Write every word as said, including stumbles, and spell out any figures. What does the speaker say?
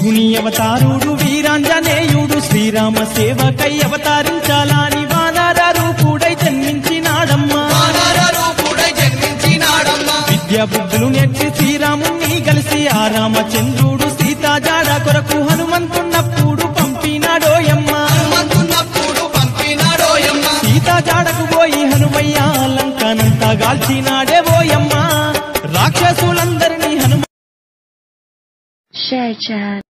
శివుని అవతారుడు వీరాంజనేయుడు శ్రీరామ సేవకై అవతరించాలని వానర రూపుడై జన్మించినాడమ్మా విద్యా బుద్ధులు నేర్చి శ్రీరాముని కలిసి ఆ రామచంద్రుడు సీతా జాడ కొరకు హనుమంతున్నప్పుడు పంపినాడోయమ్మా సీతా జాడకు పోయి హనుమయ్య లంకనంతా గాల్చినాడే ఓయమ్మా రాక్షసులందరినీ హనుమ Share chat.